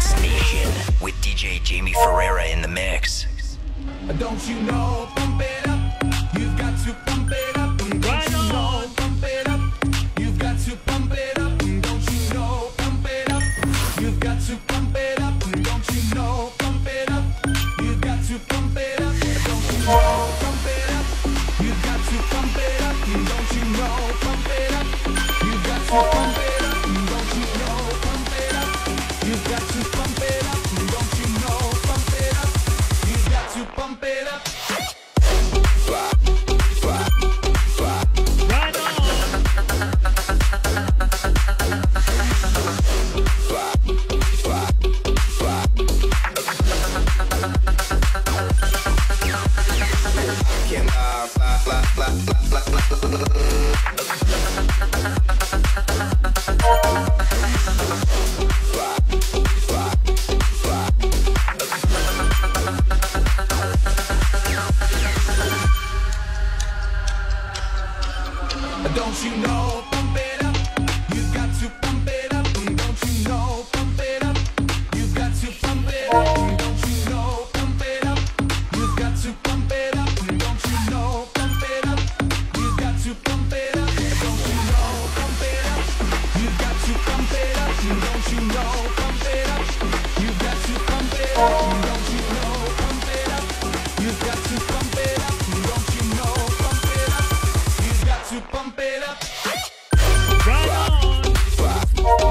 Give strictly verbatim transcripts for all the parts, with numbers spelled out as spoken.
Dance Nation with D J Jamie Ferreira in the mix. Don't you know, pump it up, you've got to pump it up. Don't Right you on. know, pump it up, you've got to pump it up. Don't you know, pump it up, you've got to pump it up. Don't you know, pump it up, you've got to pump it up. Don't you know, pump it up, you've got to pump it up. Don't you know, pump it up, you've got to pump it up. Don't you know, pump it up, you've got to pump it up. Don't you know, pump it up, you've got to pump it up. Right on. Don't you know, pump it up, you've got to pump it up. Don't you know, pump it up, you've got to pump it up. Don't you know, pump it up, you've got to pump it up. Don't you know, pump it up, you've got to pump it up. Don't you know, pump it up, you've got to pump it up. Don't you know, pump it up, you've got to pump it up. Don't you know, pump it up, you've got to pump it up. Don't you know, pump it up, you've got to pump it up. Right on.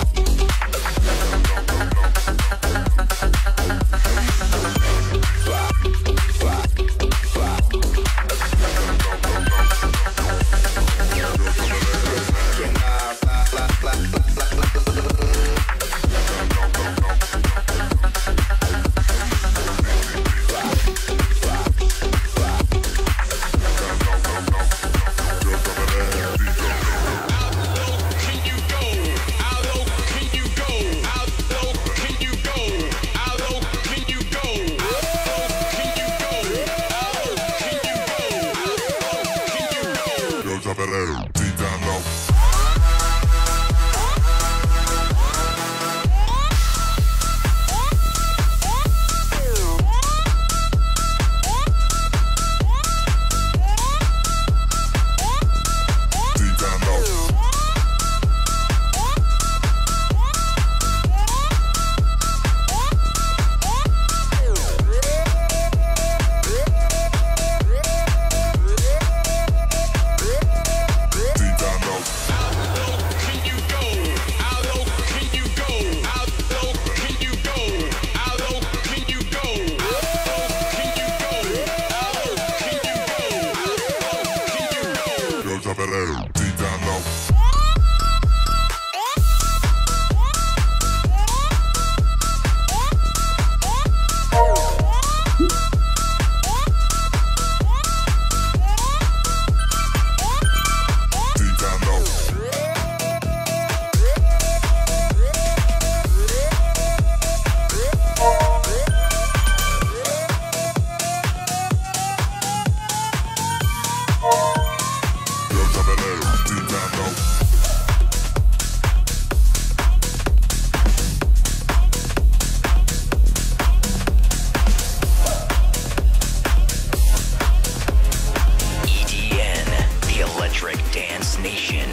E D N, the Electric Dance Nation.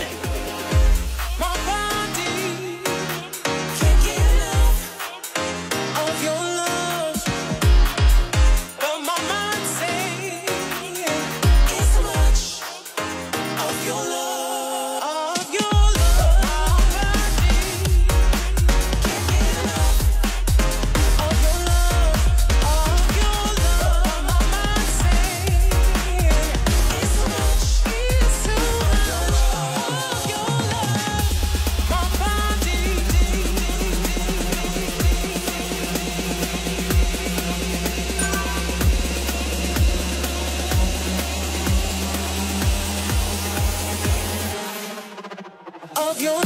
My body can't get enough of your love, but my mind says it's so much of your love, of your love. My body can't get enough of your love, of your love. My mind says it's so much, it's so much of your love. My body, of your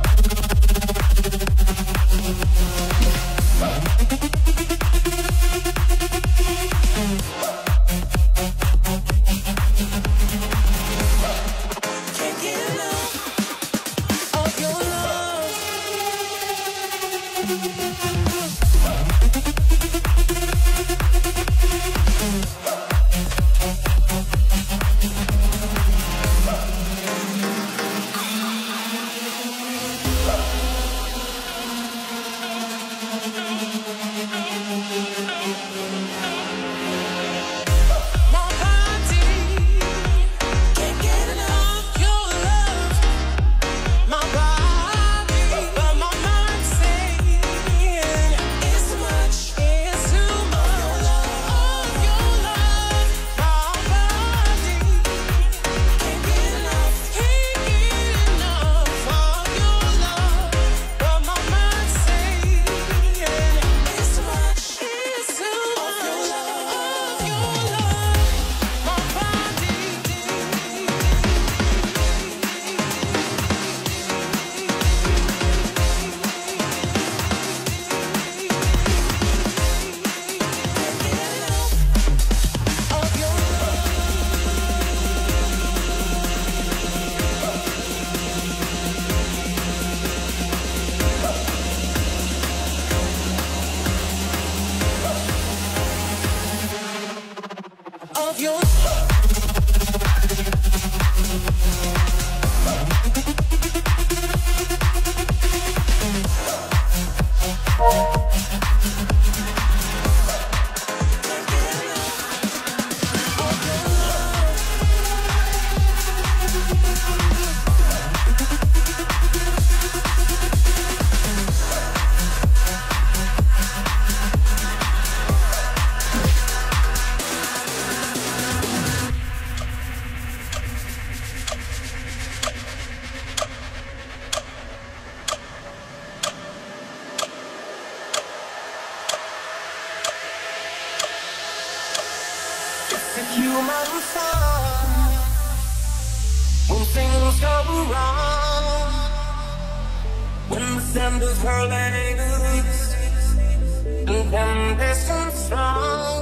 can't get enough of your love. of your human song. When things go wrong, when the sand is hurling loose and temptation strong,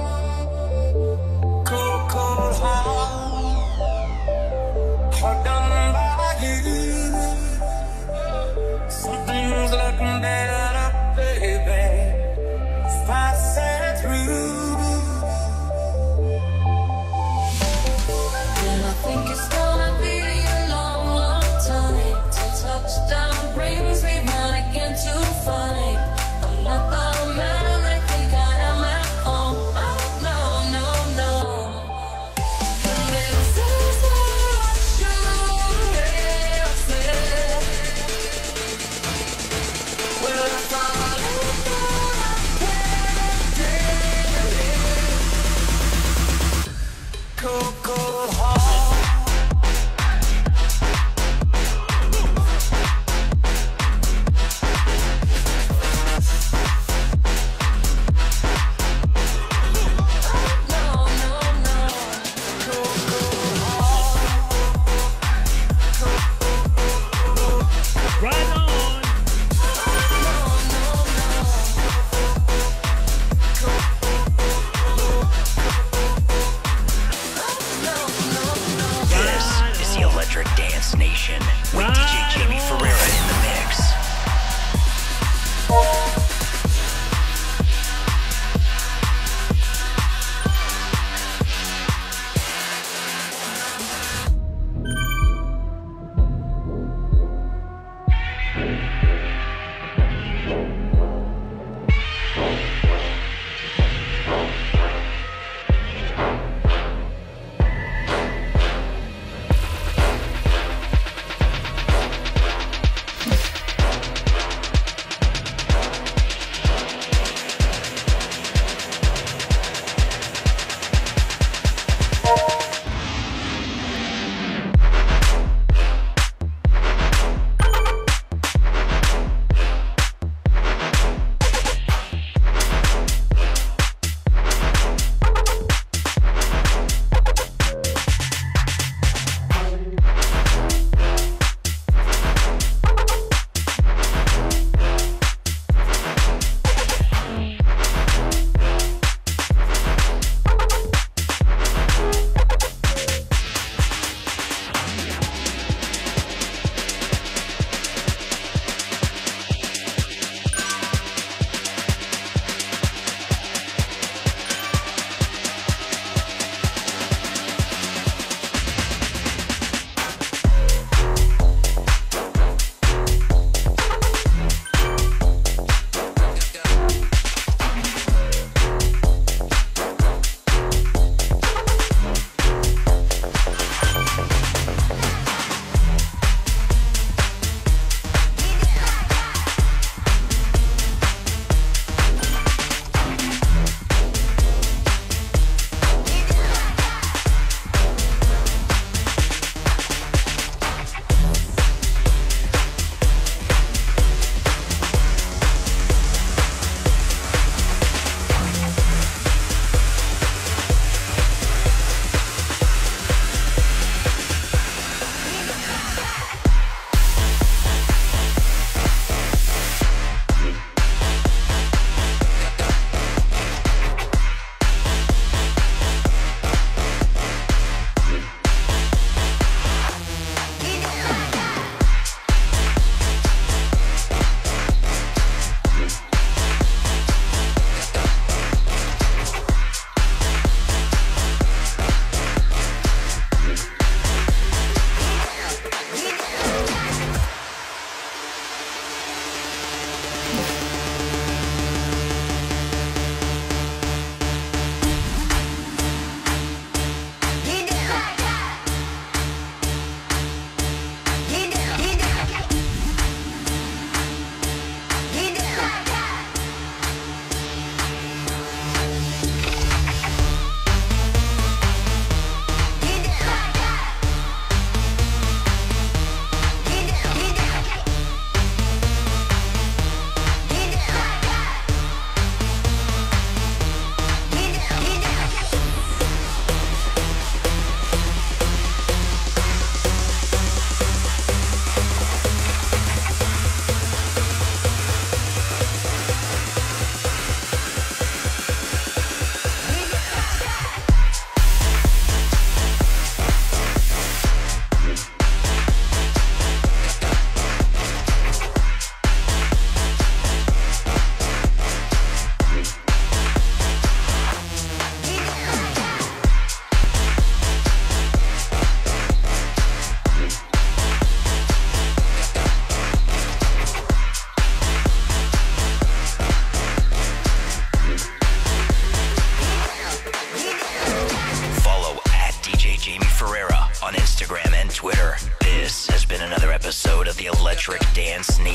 cold, cold heart, heart done by you. Something's looking better, baby. Passing through. I think it's gonna be a long, long time till touchdown brings me round again to find I'm not the man I think I am at home. Oh no, no, no. And this is what you have said. Well, I thought it was Cold, cold heart. Right on. This is the Electric Dance Nation with D J Jamie Ferreira in the mix.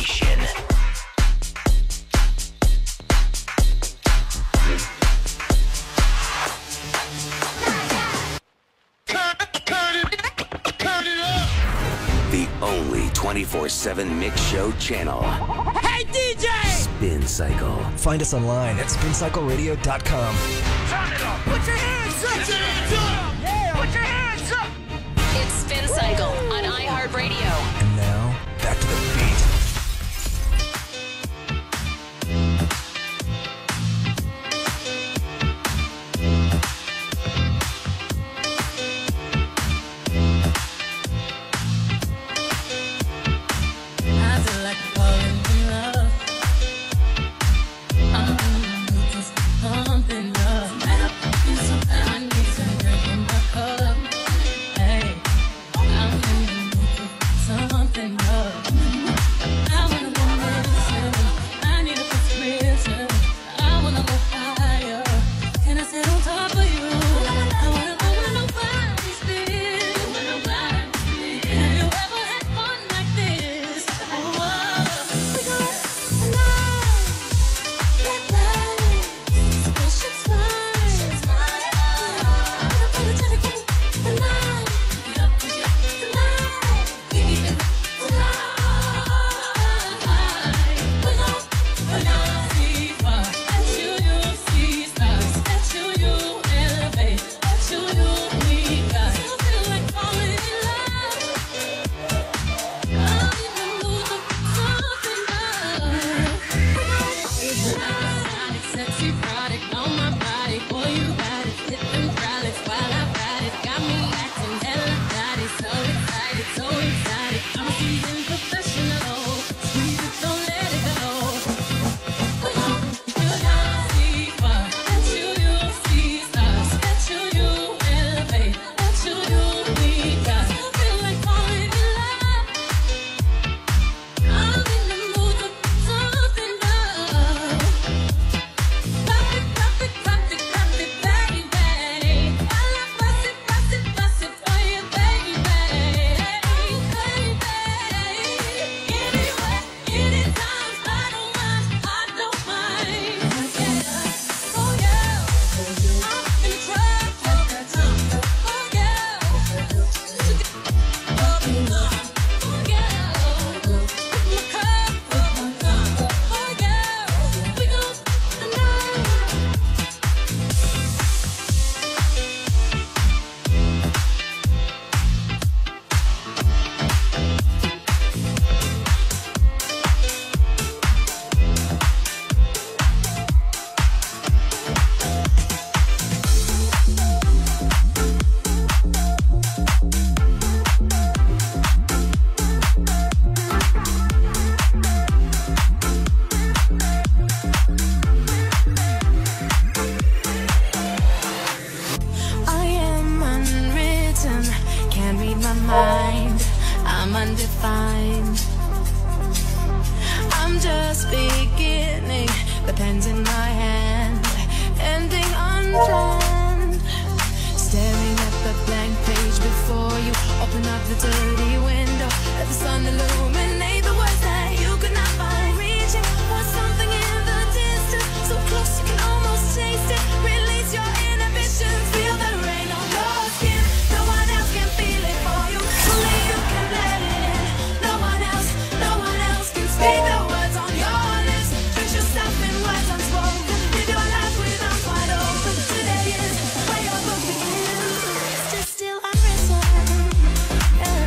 Nation. The only twenty-four seven mix show channel. Hey, D J! Spin Cycle. Find us online at spin cycle radio dot com. Turn it up! Put your hands up! Put your hands up! Yeah! Put your hands up! It's Spin Cycle on iHeartRadio. And now, back to the beat. I feel like falling in love. I'm in the mood for something love. I need some drink in my cup. Hey, I'm in the mood for something love. I wanna go missing. I need a prescription. I wanna go higher. Can I sit on top of you? I wanna go where nobody's been. Where nobody's been. Have you ever had fun like this? Oh, we gon' let light, let light, spaceship fly. Unapologetic tonight, tonight, tonight. We gon' see far. At you, you see stars. At you, you elevate. At you, you we got. I feel like falling in love. I'm in the mood for something love. Exotic, sexy product on my body. Boy, you got it. Hit them frolics while I ride it. Got me acting hella naughty. So excited, so excited. I'm a seasoned professional. Squeeze it, don't let it go. We gon' see far. At you, you see stars. At you, you elevate. At you, you we got. I feel like falling in love. I'm in the mood for something love. Pop it, pop it, pop it, pop it, baby. While I bust it, bust it, bust it for you, baby. Baby. Anywhere, anytime, I don't mind, I don't mind. Oh yeah, I'm in the trap. Oh yeah, oh yeah, with my cup. Oh yeah, we gon' tonight. I am unwritten, can't read my mind. I'm undefined. I'm just beginning, the pen's in my hand, ending unplanned. Staring at the blank page before you, open up the dirty window, let the sun illuminate the words that you could not find. Reaching for something in the distance, so close you can almost taste it. Release your inhibitions, feel the rain on your skin. No one else can feel it for you, only you can let it in. No one else, no one else can speak the words on your lips. Put yourself in words unspoken, live your life with arms wide open. Today is where your book begins. It's just still unwritten. Yeah.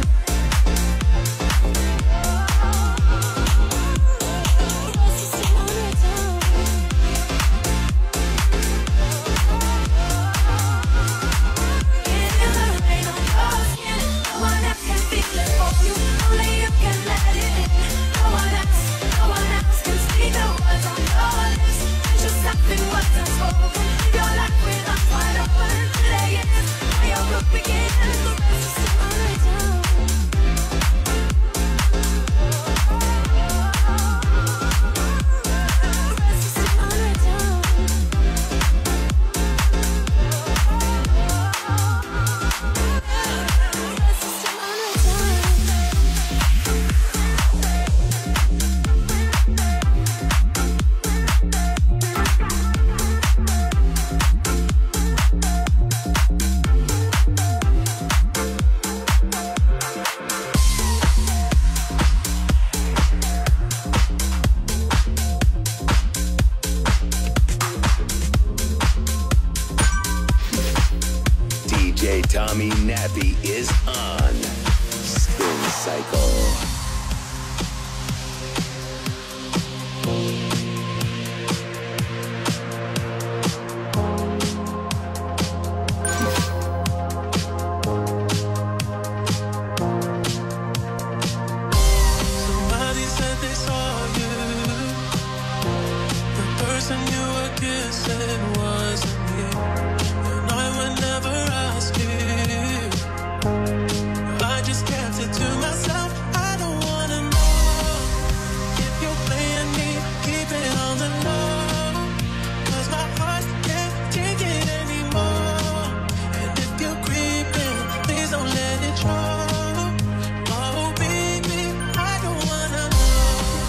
Tommy Nappy is on Spin Cycle. Somebody said they saw you. The person you were kissing wasn't me, and I would never ask you. I just kept it to myself. I don't wanna know if you're playing me. Keep it on the low, 'cause my heart can't take it anymore. And if you're creeping, please don't let it show. Oh baby, I don't wanna know.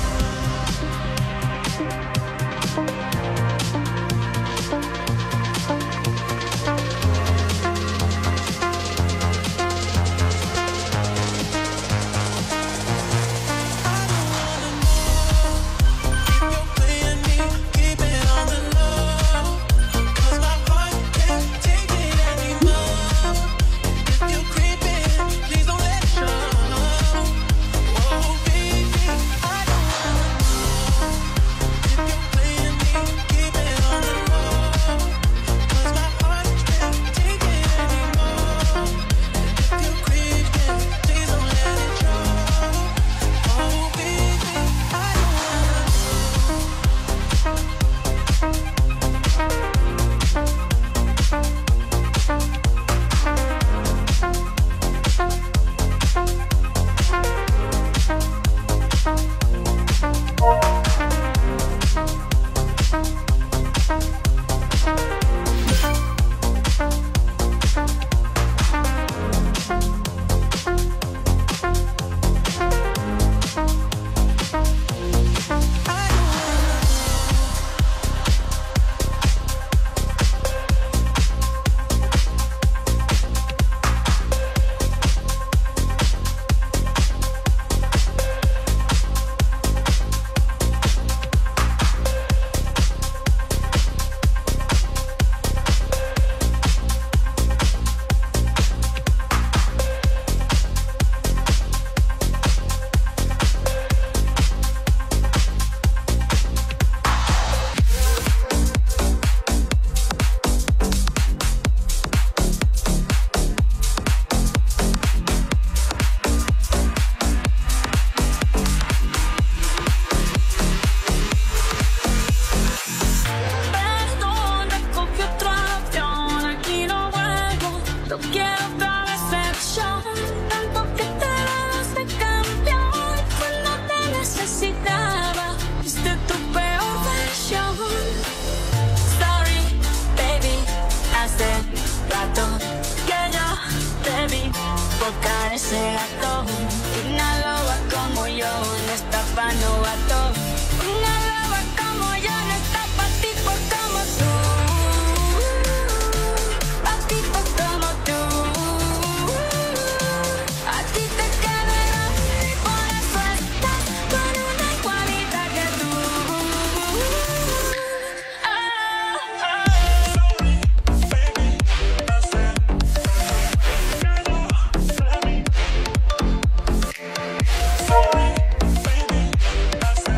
Perdona, cogí otro avión, aquí no vuelvo. No quiero otra decepción. Tanto que te das de campeón. Cuando te necesitaba, viste tu peor versión. Sorry, baby, hace rato que yo te vi tocar ese gato. Una loba como yo no está pa' novato. Una loba como yo no está pa' tipos como tú. Pa' tipos como tú. A ti te queda grande, por eso estás con una igualita que tú. Ah, ah. Sorry, baby, I said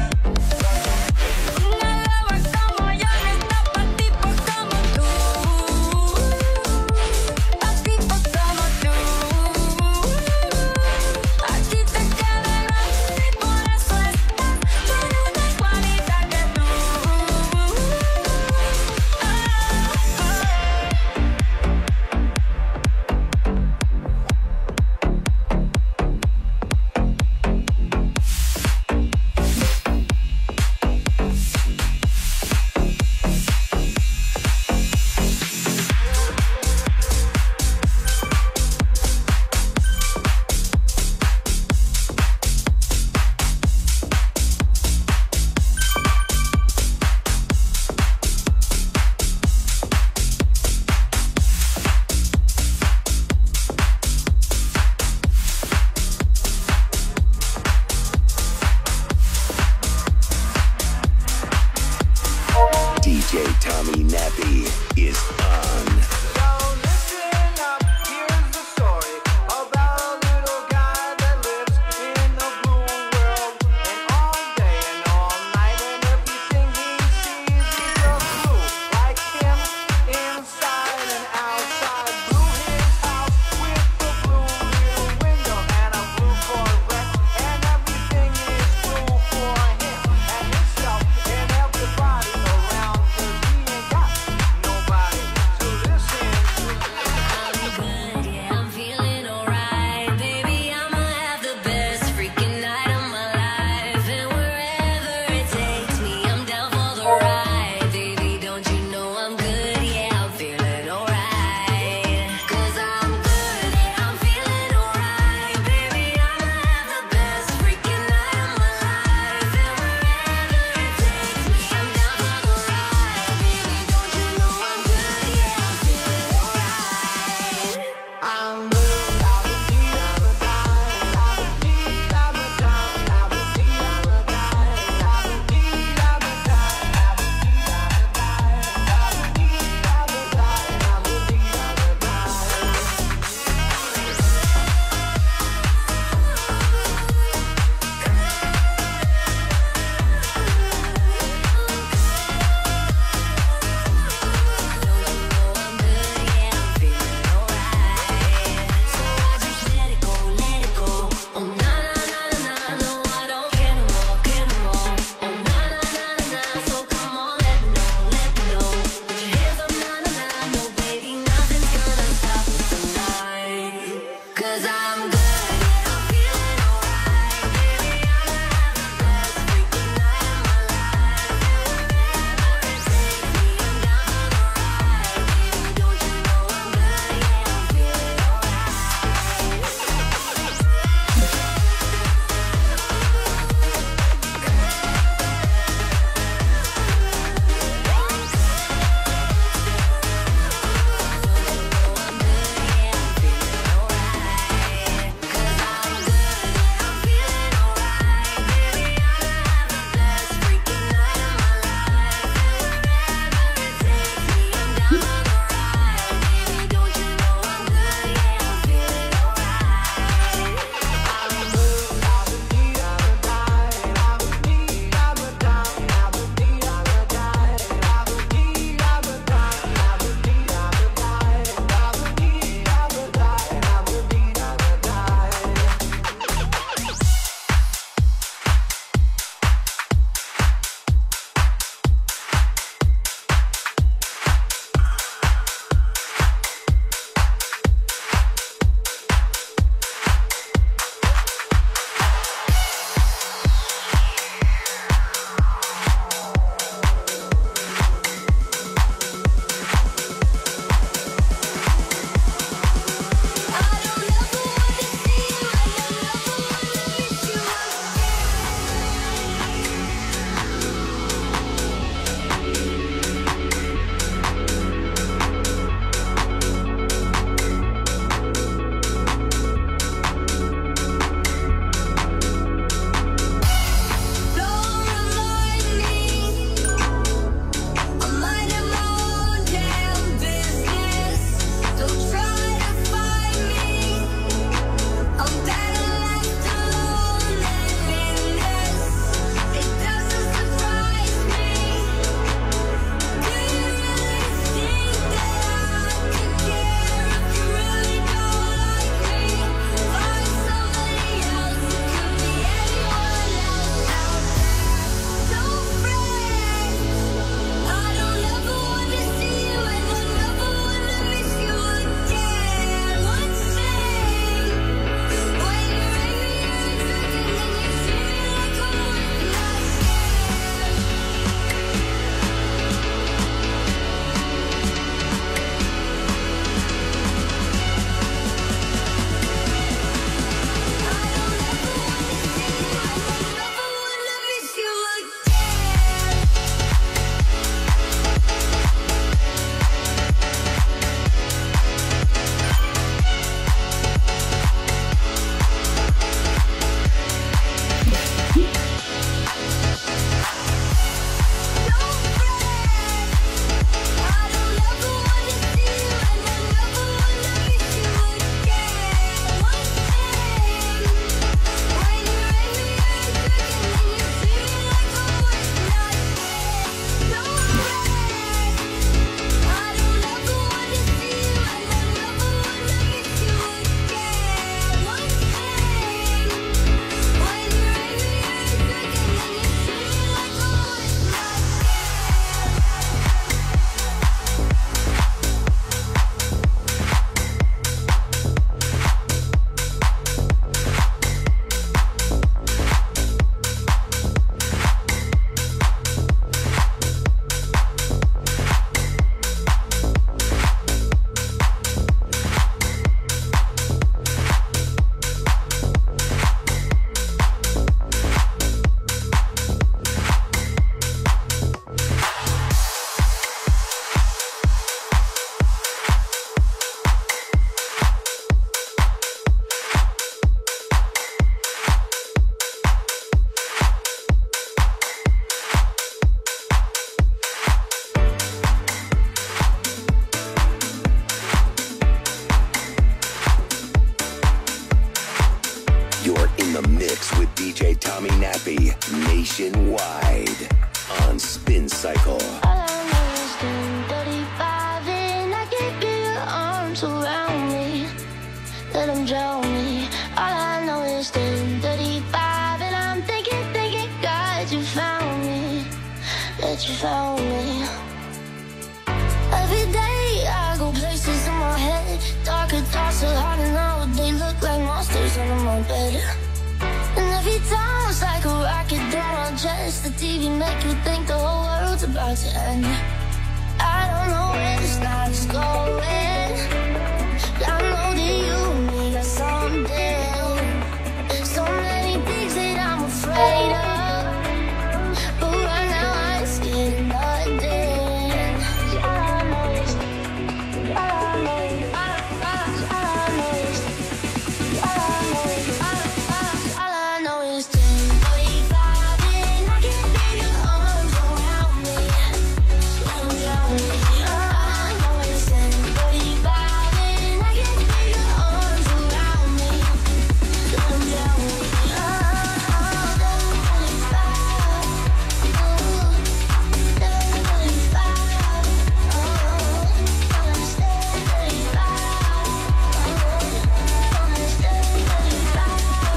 Ride on Spin Cycle. All I know is ten thirty-five and I can't feel your arms around me. Let them drown me. All I know is ten thirty-five and I'm thinking, thinking, God, you found me. That you found me. Every day I go places in my head. Darker thoughts are hard to know. They look like monsters under my bed. And every time it's like a rocket through my chest. The T V make you think the whole world's about to end. I don't know where this night is going. I know that you and me got something. So many things that I'm afraid of. But right now I ain't scared of nothing. All I know is, all I know is, all I know is, all I know is, all I know is ten forty-five and I can't feel your arms around me. Let 'em drown me. All I know is ten forty-five and I can't feel your arms around me. Let 'em drown me. Oh, oh, ten forty-five. Ooh, ten forty-five. Oh, oh, it's ten forty-five. Oh, oh, it's ten forty-five.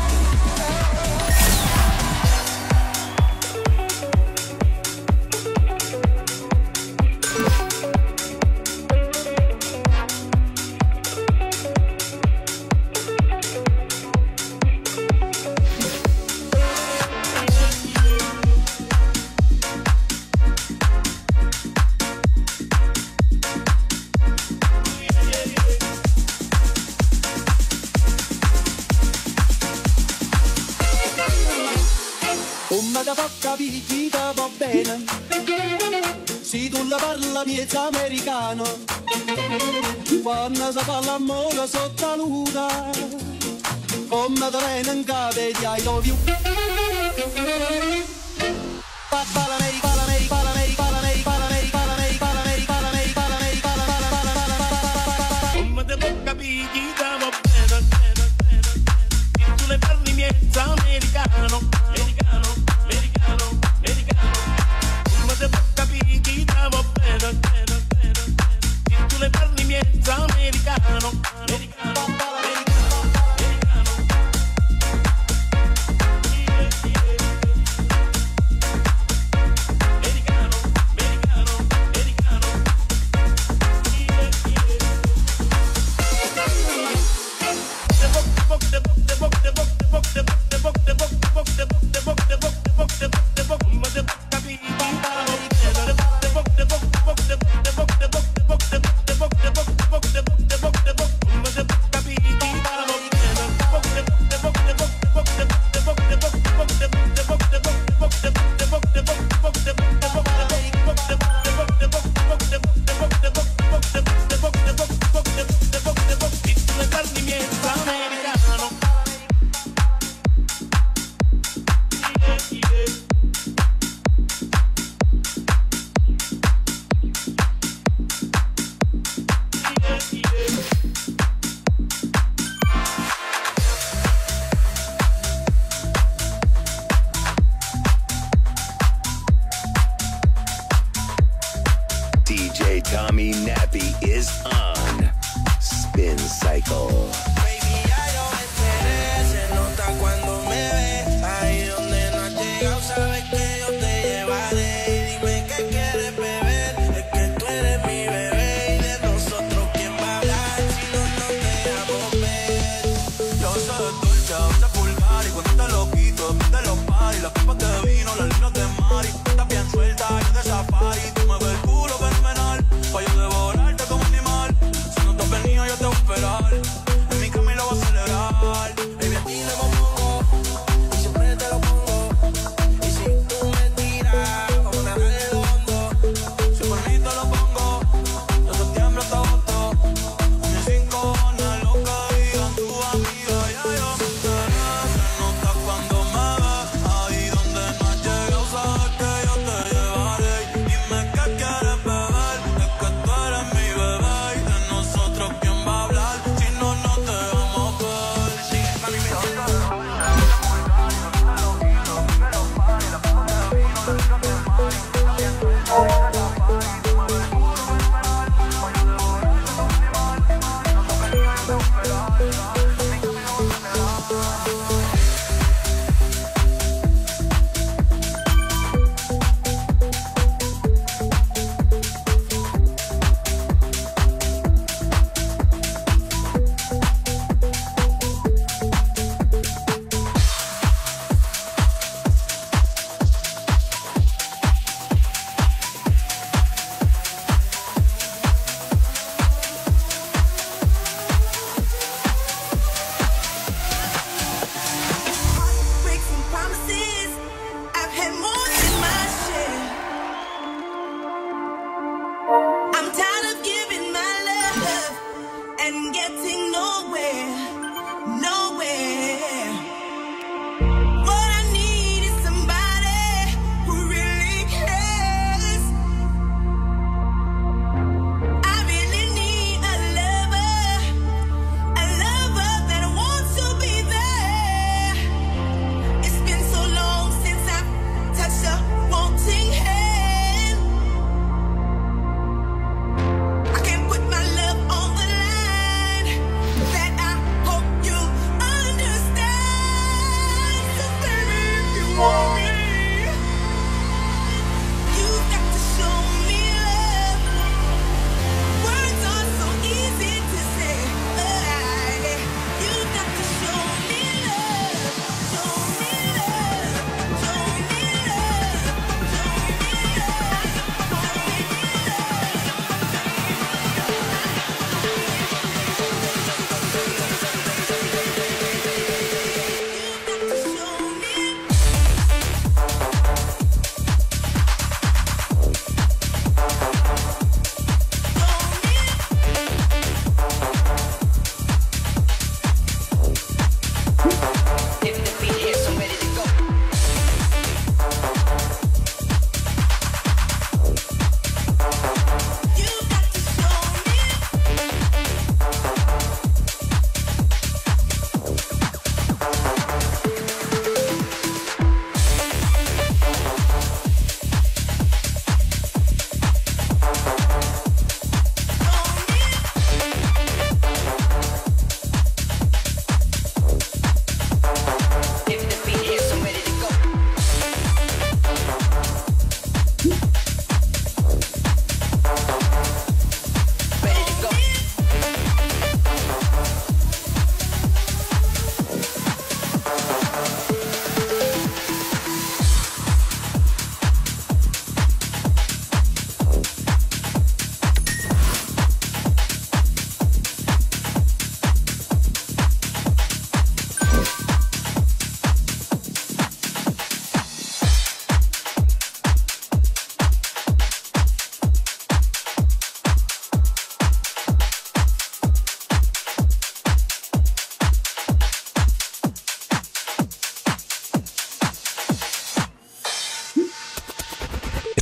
Come da poca picchita va bene, se tu la parla miezza americano, quando si fa l'amore sotto la luna, come da viene in capo di I love you. Papa l'America, l'America, l'America, l'America, l'America, l'America, l'America, l'America, l'America, l'America. Come da poca picchita va bene, se tu le parli miezza americano. D J Tommy Nappy is on Spin Cycle. Baby, ya yo me enteré, se nota cuando me ves. Ahí donde no has llegado, sabes que yo te llevaré. Y dime qué quieres beber, es que tú eres mi bebé. Y de nosotros, ¿quién va a hablar si no nos dejamos ver? Yo soy dulce, once pulgar. Y cuando te lo quito, de los paris. Las copas de vino, las líneas de mari. Estás bien suelta, yo de safari. Tú me ves el culo fenomenal, pa' yo devorarte como animal. Si no te has venido, yo te voy a esperar. En mi cama y lo voy a celebrar. Baby, a ti te pongo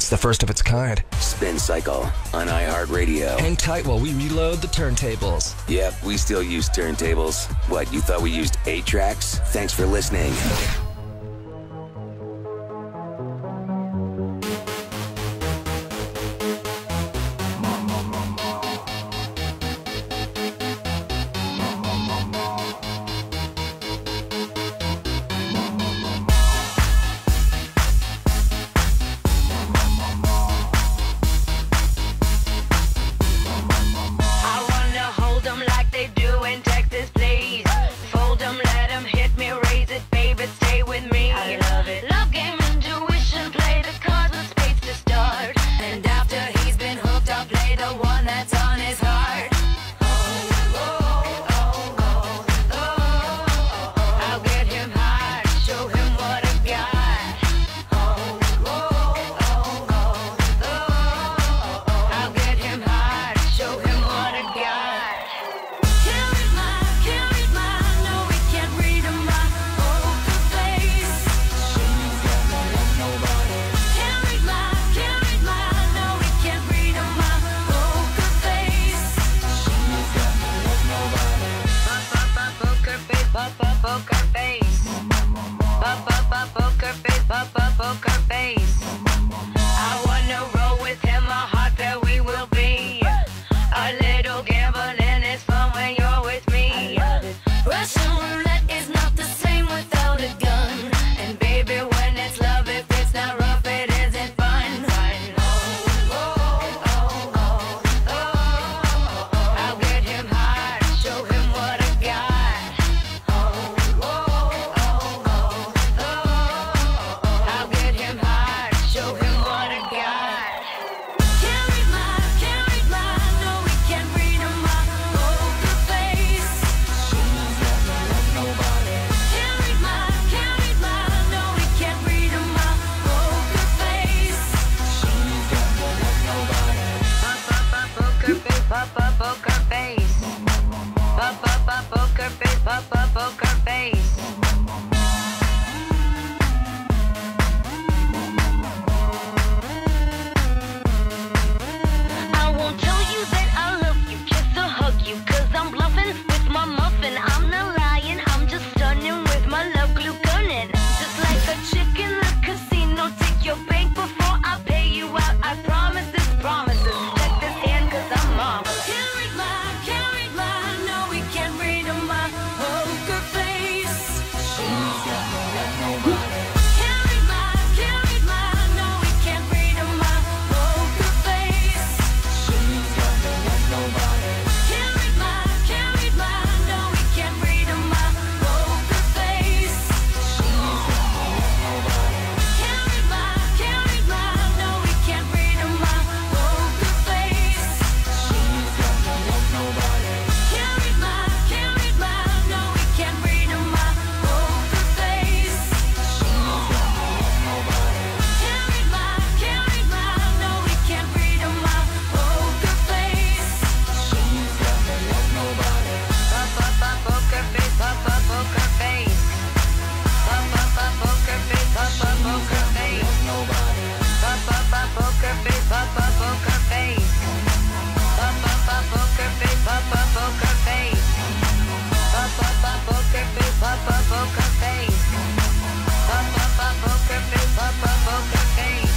It's the first of its kind. Spin Cycle on iHeartRadio. Hang tight while we reload the turntables. Yep, we still use turntables. What, you thought we used eight tracks? Thanks for listening. I wanna hold 'em like they do in Texas, please. Fold 'em, let 'em hit me, raise it, baby, stay with me. I love it. Love game, intuition, play the cards with spades to start. And after he's been hooked, I'll play the one that's on his heart. I'll get him high, show him what I got. I'll get him high, show him what I got. Can't read my, can't read my, no, we can't read my poker face. She's got no love, nobody. Can't read my, can't read my, no, we can't read my poker face. She's got no love, nobody. Pop, pop, pop, poker face, pop, pop, poker face. Pop, pop, pop, poker face, pop, pop, poker face. I wanna roll with him, a heart that we will be. A little gambling is fun when you're with me. Russian roulette is not the same without a gun. And baby, when it's love, if it's not rough, it isn't fun. I'll get him high, show him what I got. I'll get him high, show him what I got. Can't read my, can't read my, no, we can't read my poker face. She's got no love, nobody. Can't read my, can't read my, no, we can't read my poker face. She's got no love, nobody. Pop, pop, pop, poker face, pop, pop, poker face. Pop, pop, pop, poker face, pop, pop, poker face. I won't tell you that I love you, kiss or hug you, cause I'm bluffing with my muffin. I'm not lying, I'm just stunning with my love glue gunning. Just like a chick in the casino, take your bank before I pay you out. I promise this, promises. Check this hand cause I'm mom. Can't read my, can't read my, no, we can't read my poker face. She's got no love, nobody. Can't read my, can't read my, no, we can't read my poker face. She's got no love, nobody. Can't read my, can't read my, no, we can't read my poker face. She's got no love, nobody. Can't read my, can't read my, no, we can't read my poker face. She's got no love, nobody. Can't read my, can't read my, no, we can't read my poker face. She's got no love, nobody. Can't read my, can't read my, no, we can't read my poker face. She's got no love, nobody. Pop, pop, pop, poker face, pop, pop, poker face. Pop, pop, pop, poker face, pop, pop, poker face. Nobody. Pop, pop, pop, poker face, pop, pop, poker face. Pop, pop, pop, poker face, pop, pop, poker face. Pop, pop, pop, poker face, pop, pop, poker face. Pop, pop, pop, poker face, pop, pop, poker face.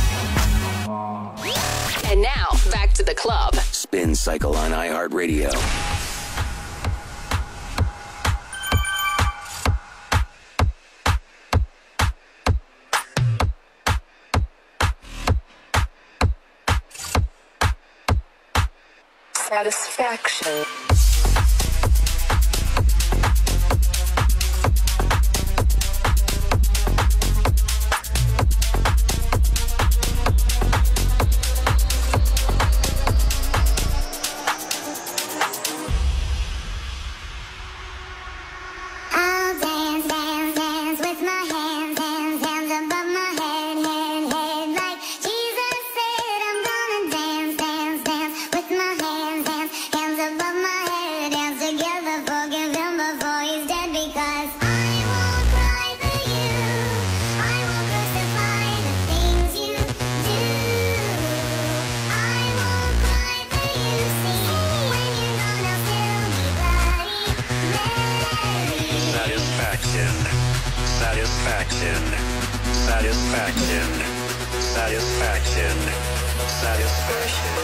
And now, back to the club. Spin Cycle on iHeartRadio. Satisfaction. I'll dance, dance, dance with my hands, hands, hands above my head, head, head. Like Jesus said, I'm gonna dance, dance, dance with my hands, hands, hands above my head. Satisfaction. Satisfaction. Satisfaction.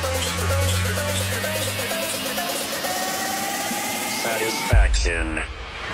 Satisfaction.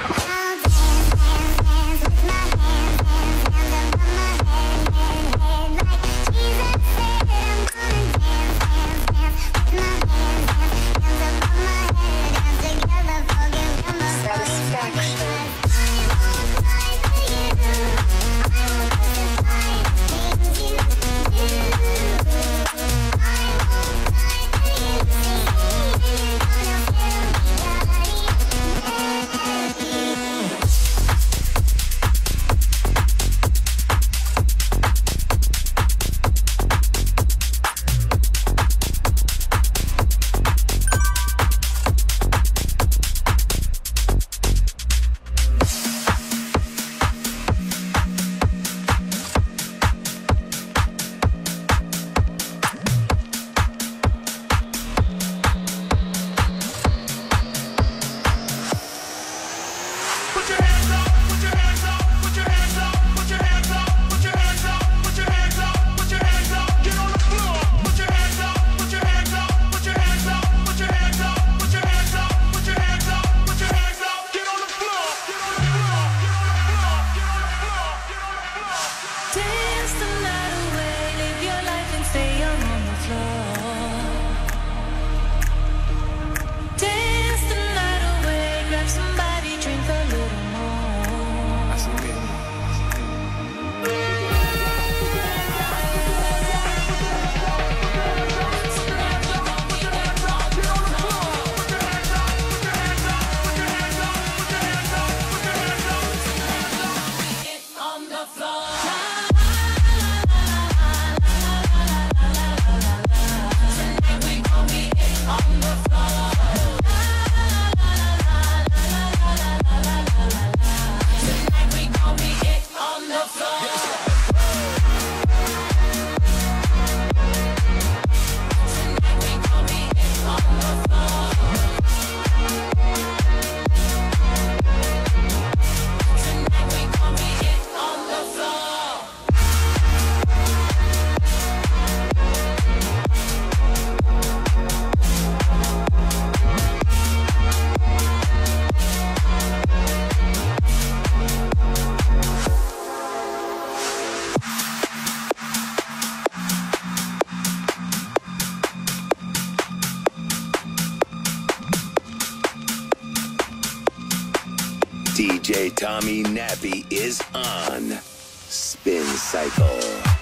D J Tommy Nappy is on Spin Cycle.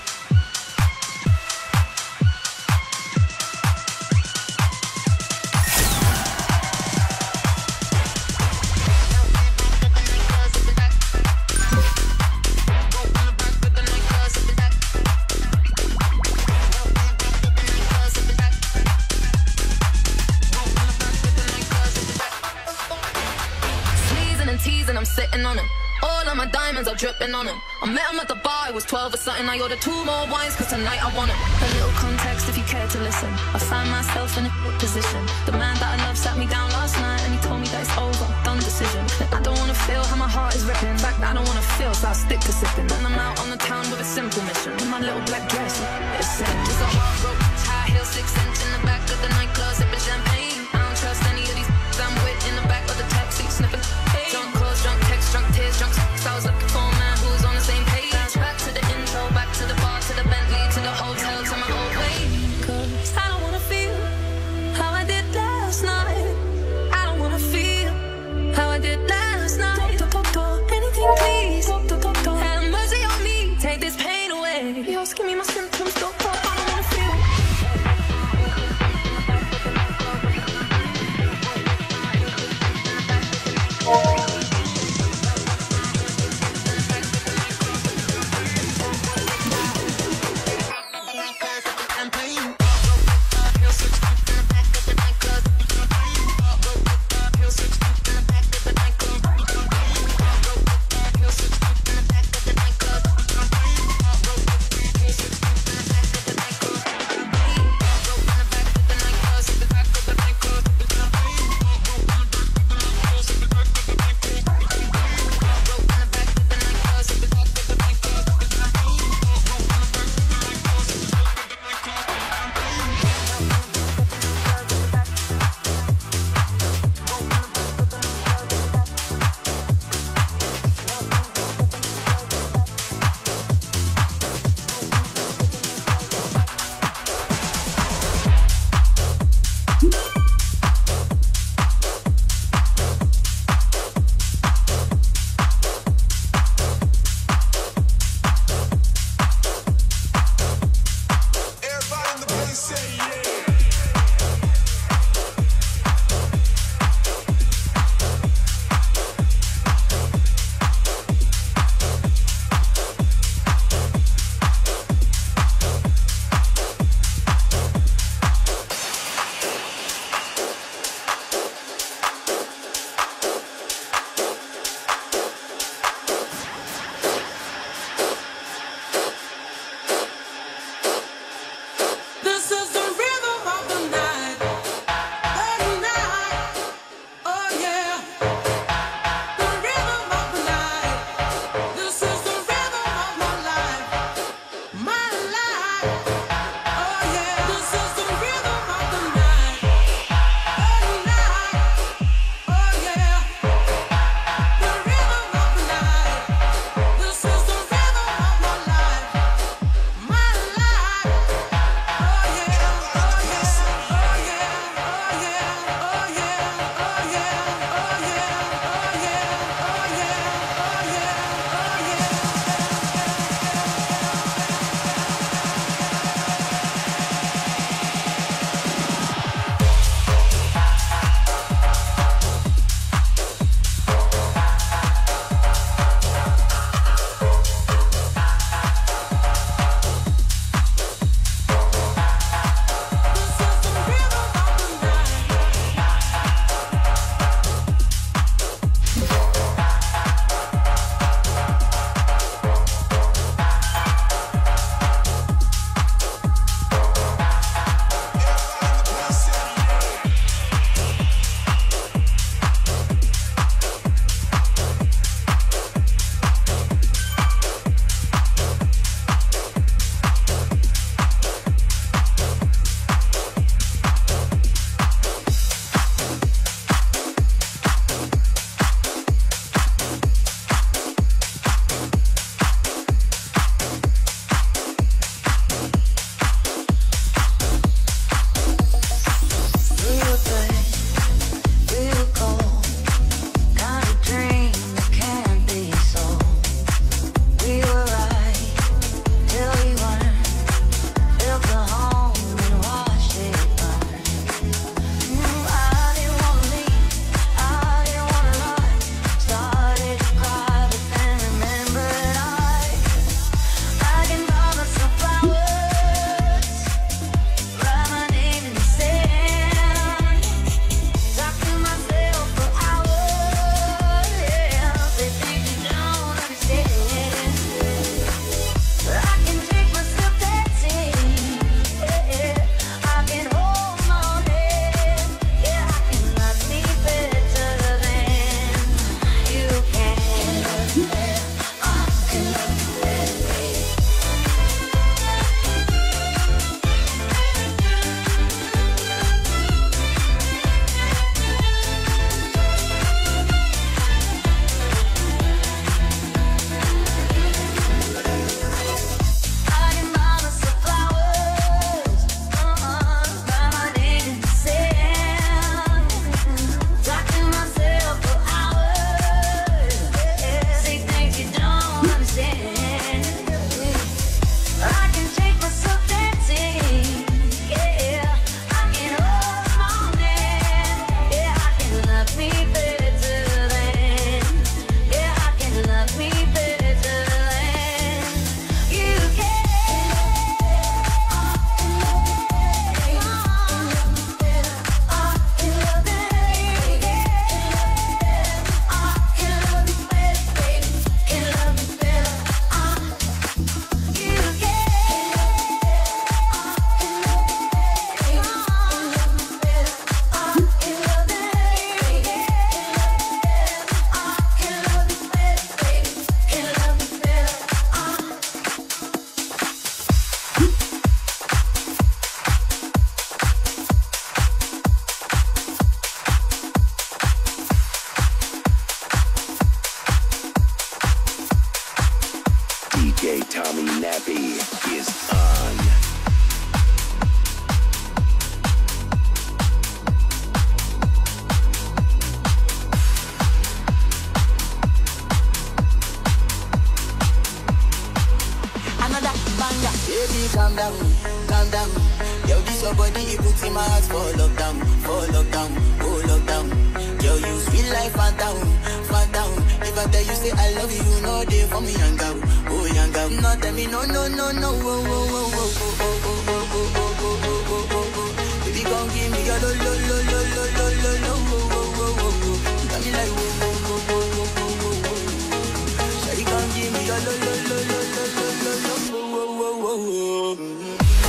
Teasing, I'm sitting on him. All of my diamonds are dripping on him. I met him at the bar, I was twelve or something. I ordered two more wines, cause tonight I want him. A little context if you care to listen. I find myself in a good position. The man that I love sat me down last night and he told me that it's over, done decision. I don't wanna feel how my heart is ripping. In fact, I don't wanna feel, so I'll stick to sipping. Then I'm out on the town with a simple mission. In my little black dress, it's said just a hard rope, high heel, six inch in the back of the nightclub, sipping champagne. I don't trust any of these I'm with in the back of the taxi, sniffing. Drunk calls, drunk texts, drunk tears, drunk sex. I was looking for a man who was on the same page. Back to the intro, back to the bar, to the Bentley, to the hotel, to my old way. Cause I don't wanna feel how I did last night. I don't wanna feel how I did last night. Doctor, doctor, anything please. Doctor, doctor, have mercy on me. Take this pain away. You're asking me my symptoms, doctor. I don't wanna feel. calm down. Yo, this your body, it puts in my heart for lockdown, for lockdown, oh lockdown. Yo, you sweet life, phantom, phantom. If I tell you say I love you, you know they for me young girl, oh young girl. No tell me no, no, no, no, oh, oh, oh, oh, oh, oh, oh, oh, oh, oh, oh, oh, oh, oh. Baby, come give me your lo, lo, lo, lo, lo, lo, lo, lo, oh, oh, oh, oh, oh. You got me like oh, oh, oh, oh, oh, oh, oh, oh. Shawty, come give me your lo, lo, lo, lo, lo, lo, lo, lo, oh, oh, oh, oh, oh.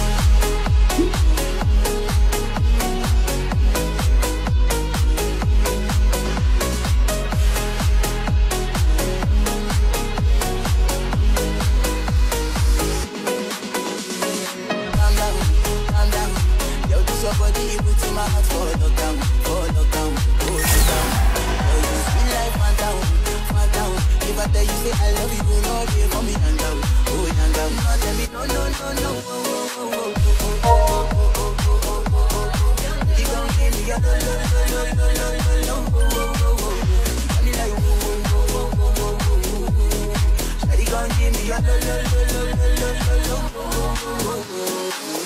Body, you put in my heart for lockdown, for lockdown, for lockdown. Oh, you sweet life, phantom, phantom. If I tell you say I love you, you know they for me young girl, oh young girl. No tell me no, no, no, no, oh, oh, oh, oh, oh, oh, oh, oh, oh, oh, oh. You gon' give me your lo, lo, lo, lo, lo, lo, lo, oh, oh, oh, oh. You got me like oh, oh, oh, oh, oh, oh, oh, oh. Shawty gon' give me your lo, lo, lo, lo, lo, lo, lo, lo, oh, oh, oh, oh, oh.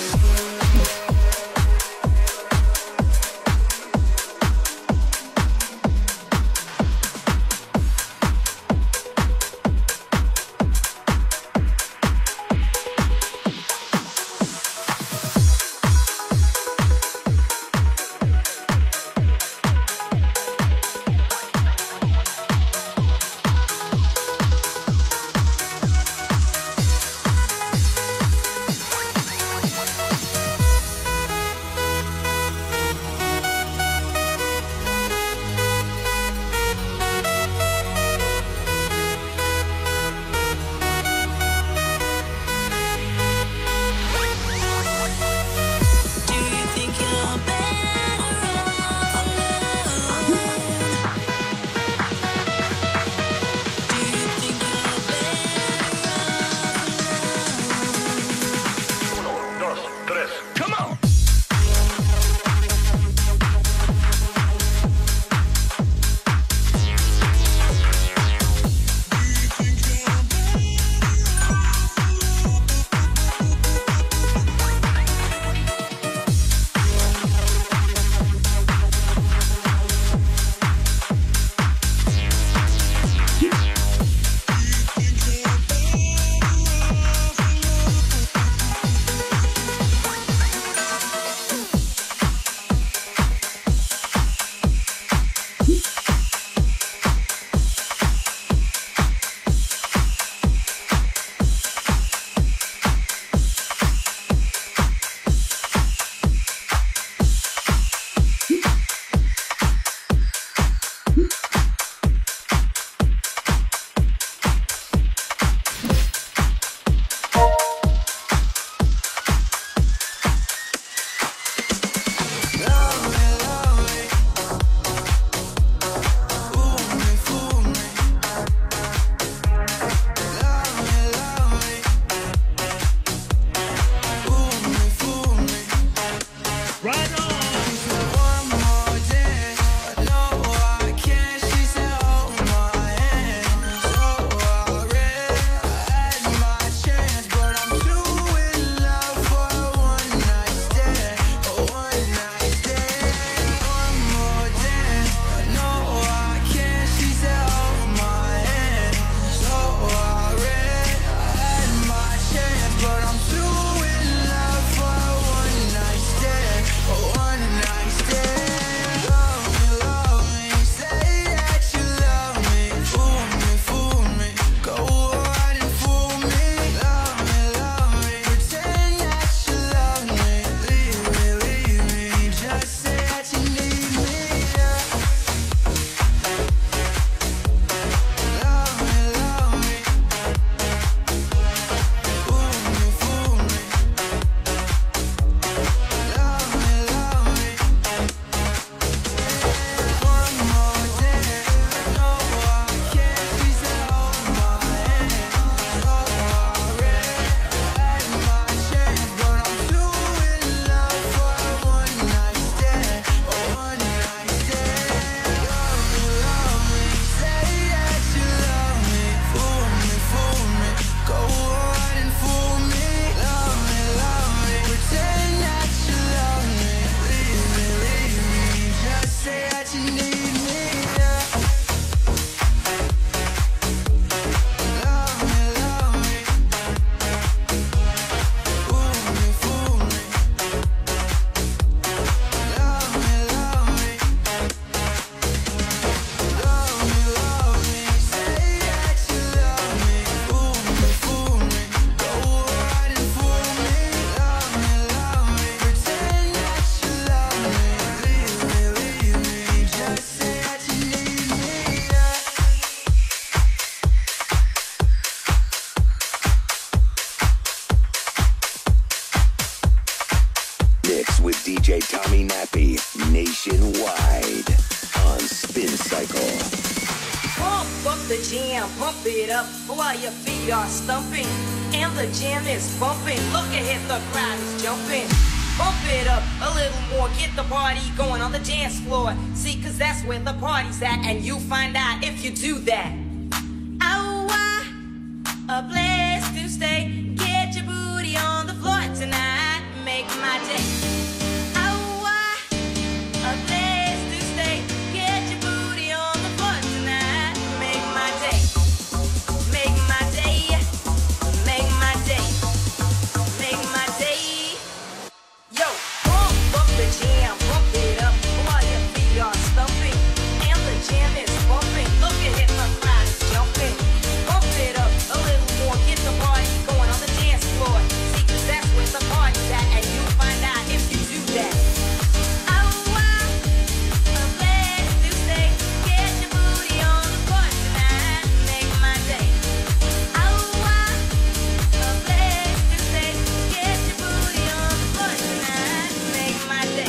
with D J Tommy Nappy nationwide on Spin Cycle. Pump up the jam, pump it up while your feet are stumping. And the jam is bumping. Look ahead, the crowd is jumping. Pump it up a little more, get the party going on the dance floor. See, cause that's where the party's at, and you find out if you do that. Oh, I, a place to stay. Get your booty on the floor tonight, make my day. Oh, I, a place to stay. Get your booty on the floor tonight, make my day. Make my day, make my day, make my day. Yo, pump up the jam, pump it up while your feet are stumping. And the jam is bumping, look ahead, the crowd is jumping. Pump it up a little more, get the party going on the dance floor. See, cause that's where the party's at, and you find out if you do that. Oh, wow, a place to stay. Get your booty on the floor tonight, make my day. Oh, wow, a place to stay. Get your booty on the floor tonight, make my day.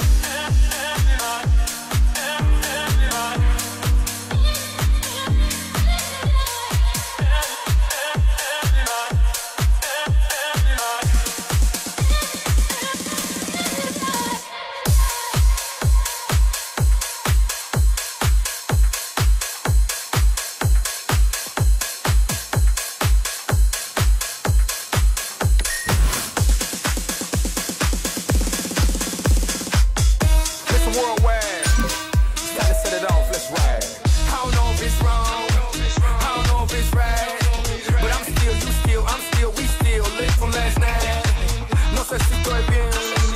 Listen worldwide, it's time to set it off, let's ride. I don't know if it's wrong, I don't know if it's right, but I'm still, you still, I'm still, we still lit from last night. No sé si estoy bien,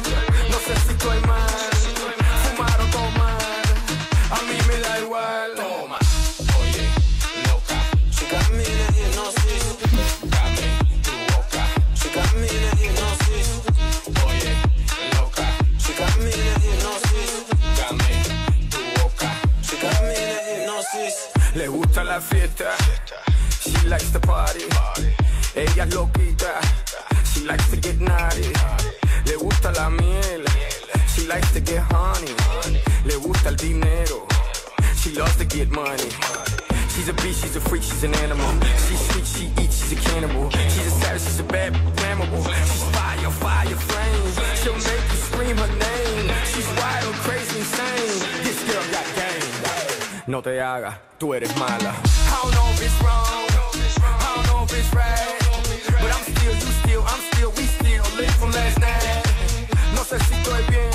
no sé si estoy mal, fumar o tomar, a mí me da igual. Toma, oye, loca, She got me in a hypnosis. dame tu boca, She got me in a hypnosis. oye, loca, She got me in a hypnosis. dame tu boca. She got me in a hypnosis. Le gusta la fiesta, she likes to party. Ella es loquita, she likes to get naughty. Le gusta la miel, she likes to get honey. Le gusta el dinero, she loves to get money. She's a beast, she's a freak, she's an animal. She's sweet, she eats, she's a cannibal. She's a savage, she's a bad flammable. She's fire, fire, flame. She'll make you scream her name. She's wild, crazy, insane. This girl got game. No te hagas, tú eres mala. I don't know if it's wrong, I don't know if it's right, but I'm still, you still, I'm still, we still lit from last night. No sé si estoy bien,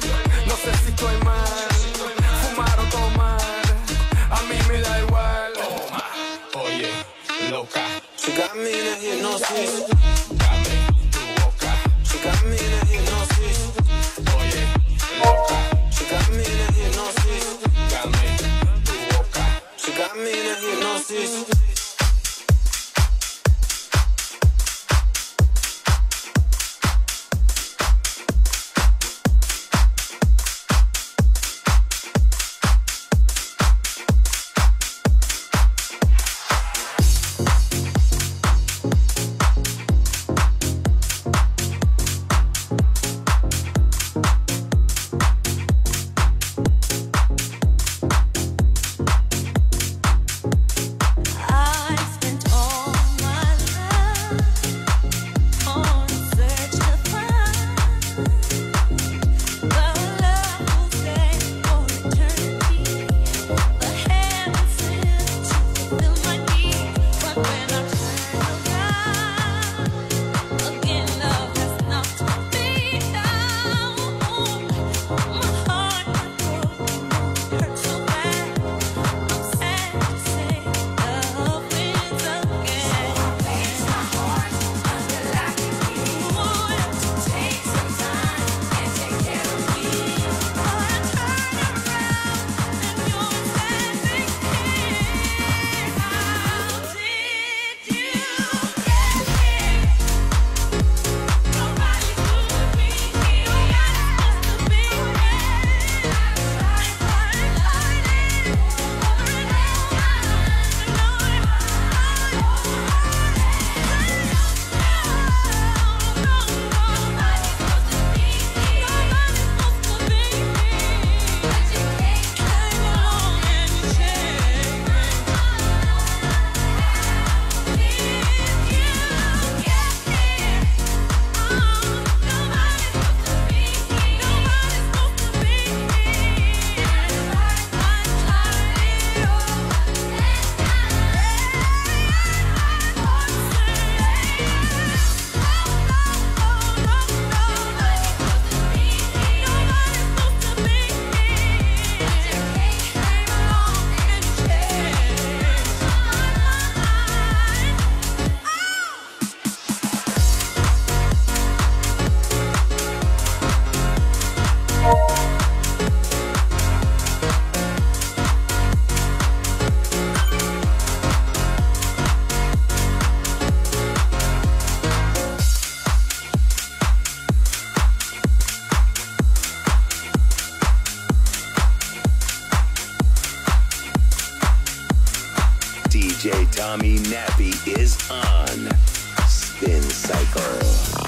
no sé si estoy mal, fumar o tomar, a mí me da igual. Toma, oye, loca, She got me in a hypnosis. dame tu boca, She got me in a hypnosis. oye, loca, She got me in a hypnosis. dame tu boca. She got me in a hypnosis. Tommy Nappy is on Spin Cycle.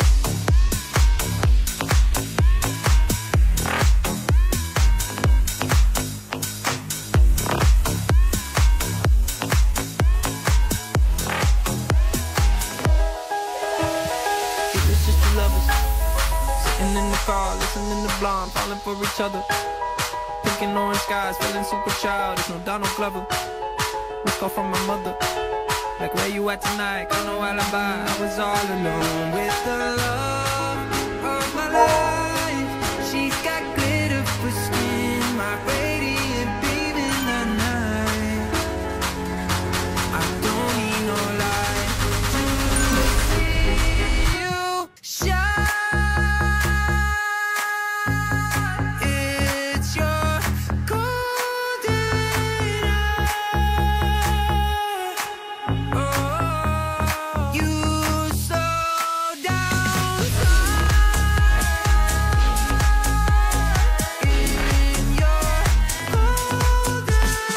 It's just two lovers sitting in the car, listening to Blonde, falling for each other. Pink and orange skies, feeling super childish. No Donald Glover. Let's go from my mother. Like, where you at tonight? Got no alibi. I was all alone with the love of my life. She's got glitter for skin, my radiant beam in the night. I don't need no light to see you shine. It's your golden hour. You slow down in your golden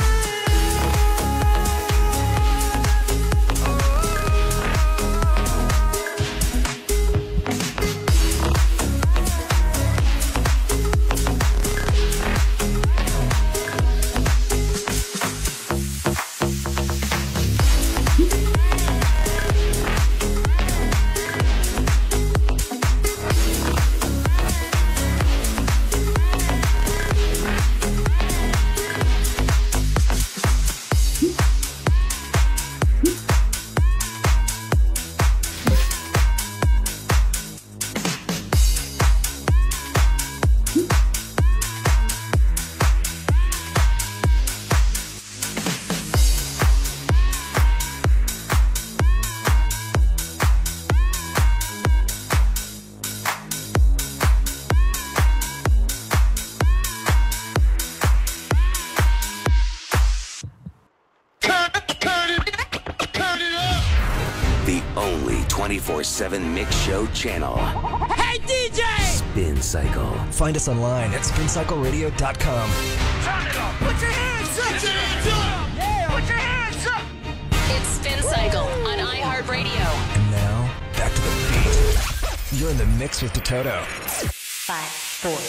The only twenty-four seven mix show channel. Hey, D J! Spin Cycle. Find us online at spin cycle radio dot com. Turn it up. Put your hands up. Put your hands up. Yeah. Put your hands up. It's Spin Cycle on iHeartRadio. And now, back to the beat. You're in the mix with Toto. Five, four,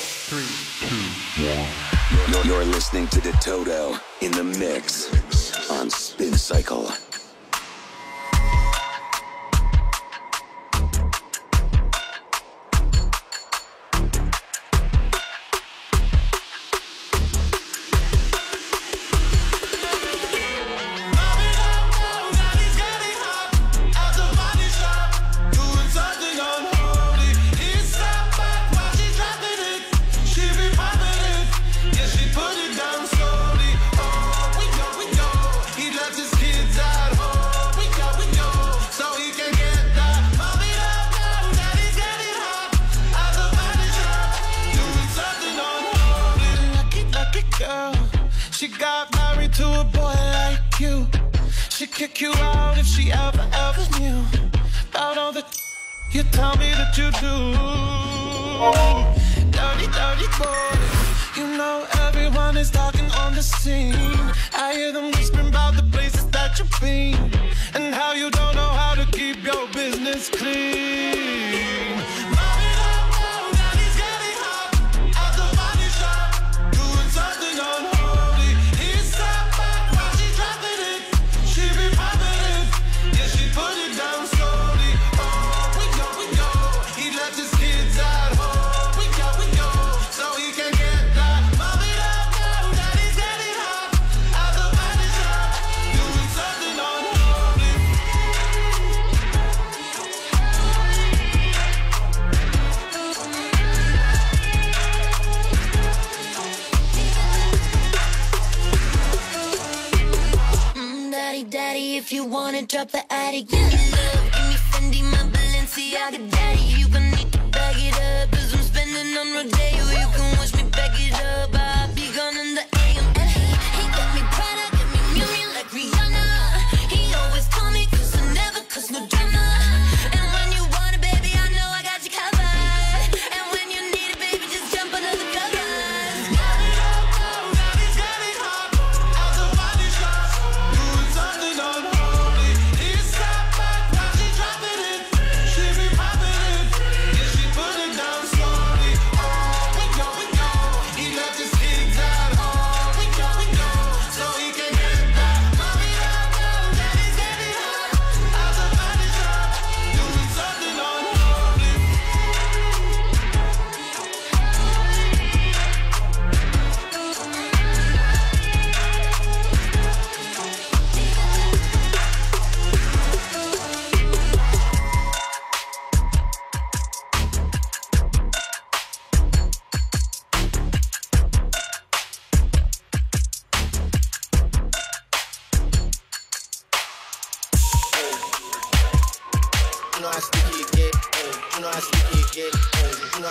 You're, you're listening to DeToto in the mix on Spin Cycle. She got married to a boy like you. She'd kick you out if she ever, ever knew about all the you tell me that you do. Dirty, dirty boy. You know everyone is talking on the scene. I hear them whispering about the places that you've been and how you don't know how to keep your business clean. Daddy, if you wanna drop the attic, give me love, give me Fendi, my Balenciaga. Daddy, you gon' need to bag it up, cause I'm spending on Rodeo. You can watch me back it up, I'll be gone in the A M. And he, he got me Prada, got me Miu Miu like Rihanna. He always call me cause I never cause no drama. And when you want it, baby, I know I got you covered. And when you need it, baby, just jump under the covers. Got it up, got it, got it hot, out the body shop, doing something unholy.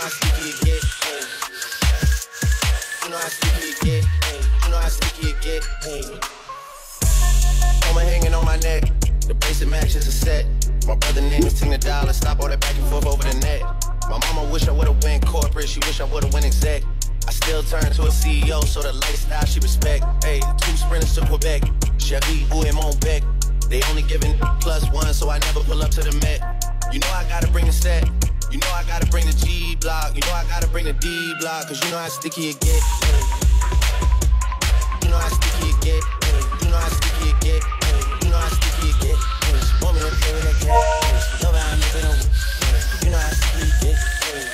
how sticky it get. Hey. You know how sticky it get. Hey. You know how sticky it get. Hey. Woman hanging on my neck. The basic matches are set. My brother name is Tina Dollar. Stop all that back and forth over the net. My mama wish I would've went corporate. She wish I would've went exec. I still turn to a C E O, so the lifestyle she respect. Hey, two sprinters to Quebec. Chevy, ou et Montbec. They only giving plus one, so I never pull up to the Met. You know I gotta bring the set. You know I gotta bring the G block. You know I gotta bring the D block. Cause you know how sticky it get. Hey. You know how sticky it get. Hey. You know how sticky it get. Hey. You know how sticky it get. Hey. Want me to play with that cat. Hey. Love how I'm living on. Hey. You know how sticky it get. Hey.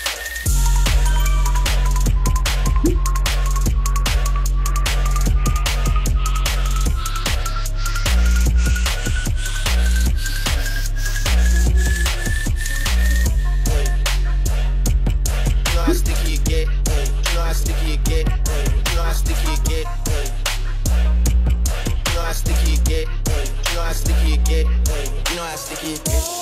Sticky it get, you know how sticky it get, you know how sticky it get, you know how sticky it get, you know how sticky it get.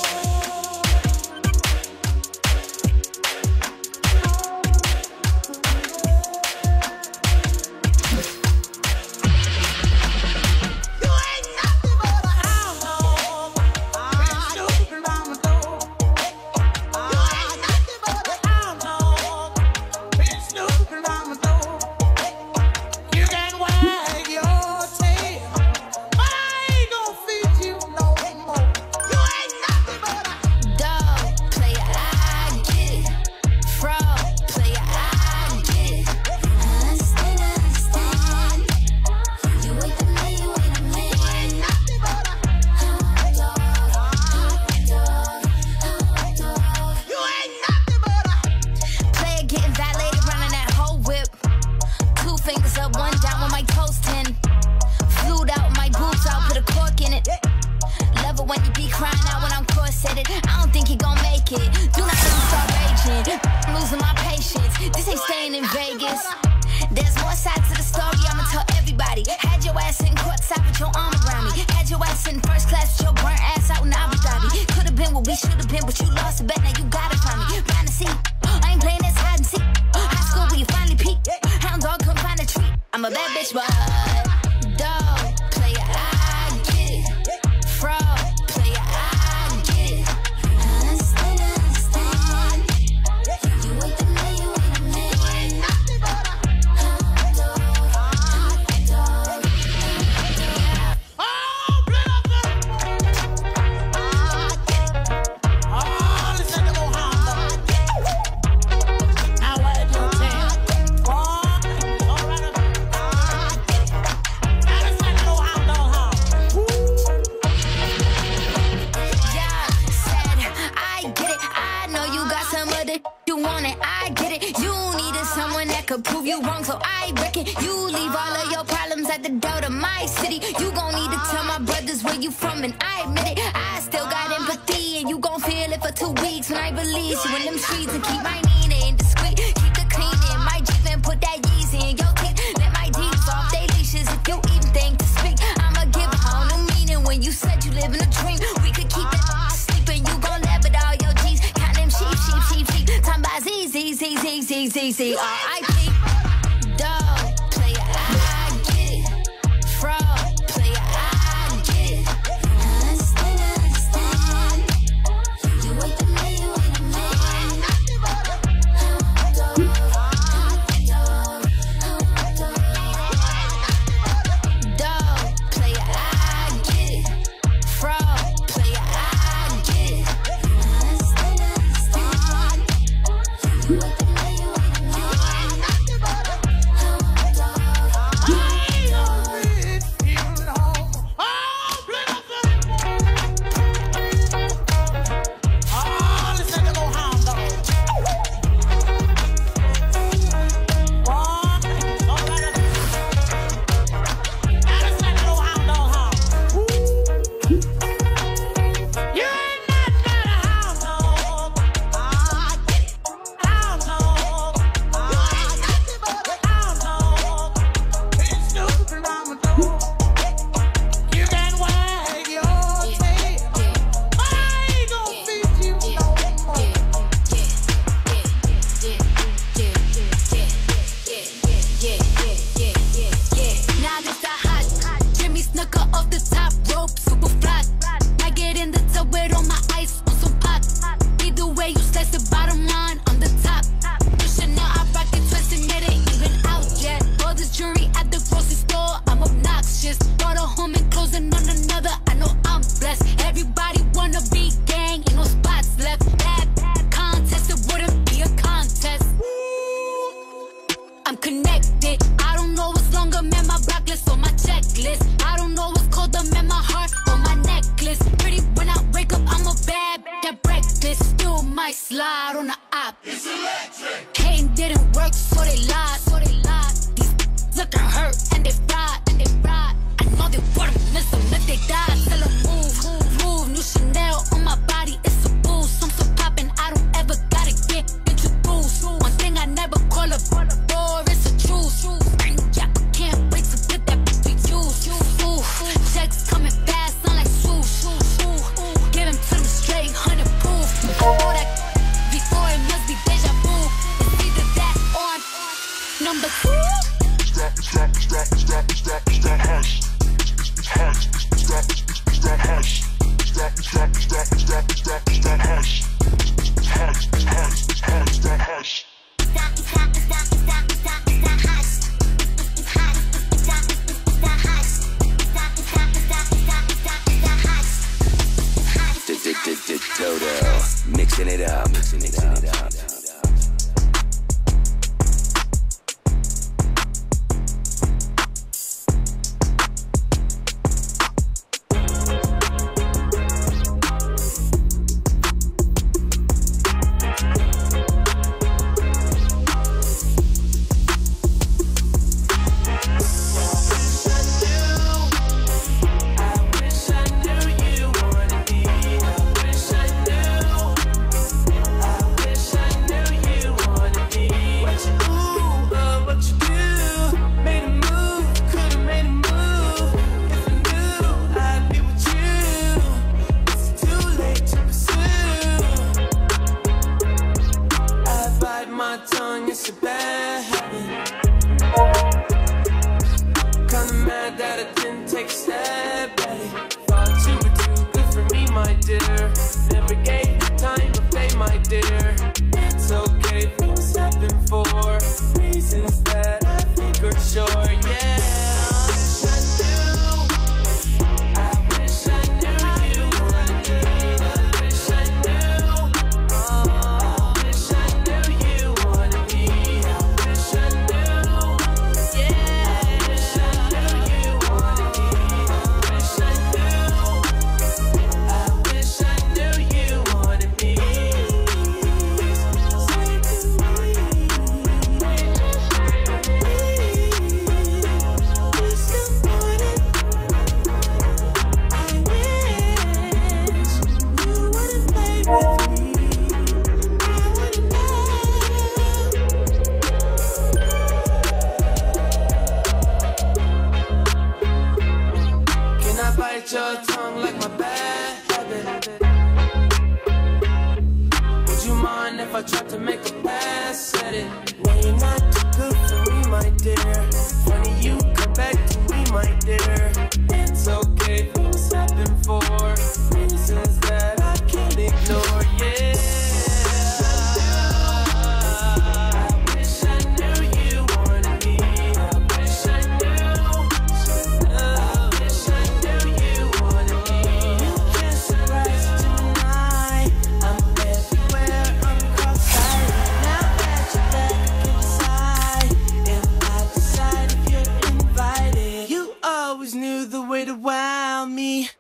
What? Hating didn't work, so they lied. So they lied. These looking hurt and they fried. And they fried. I know they wouldn't miss them if they died. Tell them move, move. New Chanel on my body, it's a boost. I'm so poppin', I don't ever gotta get introduced. One thing I never call a door, it's a truce. Yeah, I can't wait to put that bitch to use. Ooh, checks coming fast, sound like swoosh. Give him to them straight, hundred proof. All that before it must be deja vu. It's either that or I'm number two. It's that, it's that, it's that, it's that, it's that, it's that hush. It's, it's hush. It's, it's that, it's, it's, it's that hush. It's that, it's that, it's that, it's that, it's that, it's that hush. It's, it's, it's hush. It's hush. It's hush. It's that hush. Toto, mixing it up. Mixing it up. Your tongue like my bad habit. Would you mind if I tried to make a pass at it? No, you're not too good for me, my dear. Funny you come back to me, my dear. It's okay, things happen for reasons that I can't ignore, yeah. Knew the way to wow me.